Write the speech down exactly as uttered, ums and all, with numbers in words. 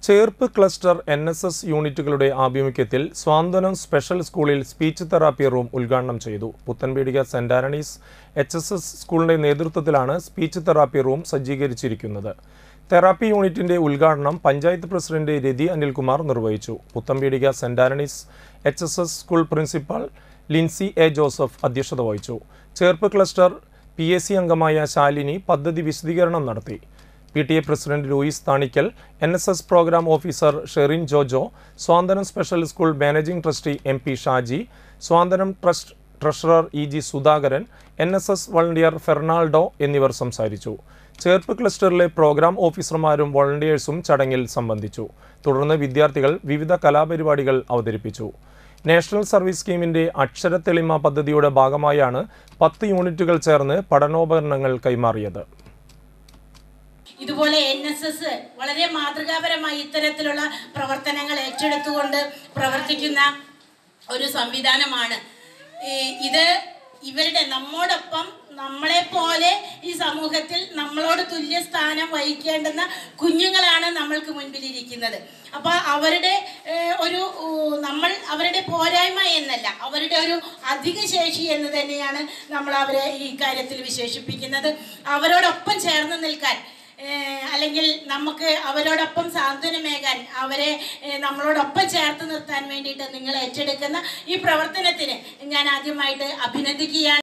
Cherpu cluster N S S യൂണിറ്റുകളുടെ ആഭിമുഖ്യത്തിൽ Swanthanam special സ്കൂളിൽ സ്പീച്ച് തെറാപ്പി റൂം ഉദ്ഘാടനം ചെയ്തു. Puthenpeedika saint Antony's H S S സ്കൂളിന്റെ നേതൃത്വത്തിലാണ് സ്പീച്ച് തെറാപ്പി റൂം സജ്ജീകരിച്ചിരിക്കുന്നത്. തെറാപ്പി യൂണിറ്റിന്റെ ഉദ്ഘാടനം പഞ്ചായത്ത് പ്രസിഡന്റ് രതി അനിൽകുമാർ നിർവഹിച്ചു. Puthenpeedika saint Antony's H S S school principal Lincy Joseph അധ്യക്ഷത വഹിച്ചു. Cherpu cluster P A C അംഗമായ ശാലിനി പദ്ധതി വിശദീകരണം നടത്തി. P T A president Louis Thanickal, N S S program officer Sherin Jojo, Swanthanam special school managing trustee M P Shaji, Swanthanam trust treasurer E G Sudhakaran, N S S volunteer Fernaldo എന്നിവർ സംസാരിച്ചു. Cherpu ക്ലസ്റ്ററിലെ programme ഓഫീസർമാരും വോളണ്ടിയേഴ്സും ചടങ്ങിൽ സംബന്ധിച്ചു. തുടർന്ന് വിദ്യാർത്ഥികൾ വിവിധ കലാപരിപാടികൾ അവതരിപ്പിച്ചു. നാഷണൽ സർവീസ് സ്കീമിന്റെ അക്ഷരത്തെളിമ പദ്ധതിയുടെ ഭാഗമായാണ് പത്ത് യൂണിറ്റുകൾ ചേർന്ന് പഠനോപകരണങ്ങൾ കൈമാറിയത്. ഇതുപോലെ എൻ എസ് എസ് വളരെ മാതൃകാപരമായി ഇത്തരത്തിലുള്ള പ്രവർത്തനങ്ങൾ ഏറ്റെടുത്തുകൊണ്ട് പ്രവർത്തിക്കുന്ന ഒരു സംവിധാനമാണ്. ഇത് ഇവരുടെ നമ്മോടൊപ്പം നമ്മളെ പോലെ ഈ സമൂഹത്തിൽ നമ്മളോട് തുല്യ സ്ഥാനം വഹിക്കേണ്ടുന്ന കുഞ്ഞുങ്ങളാണ് നമ്മൾക്ക് മുൻപിലിരിക്കുന്നത്. അപ്പോൾ അവരുടെ ഒരു നമ്മൾ അവരുടെ പോരായ്മ എന്നല്ല, അവരുടെ ഒരു അധിക ശേഷി എന്ന് തന്നെയാണ് നമ്മൾ അവരെ ഈ കാര്യത്തിൽ വിശേഷിപ്പിക്കുന്നത്. അവരോടൊപ്പം ചേർന്ന് നിൽക്കാൻ അല്ലെങ്കിൽ നമുക്ക് അവരോടൊപ്പം സാന്ത്വനമേകാൻ, അവരെ നമ്മളോടൊപ്പം ചേർത്ത് നിർത്താൻ വേണ്ടിയിട്ട് നിങ്ങൾ ഏറ്റെടുക്കുന്ന ഈ പ്രവർത്തനത്തിന് ഞാൻ ആദ്യമായിട്ട് അഭിനന്ദിക്കുകയാണ്.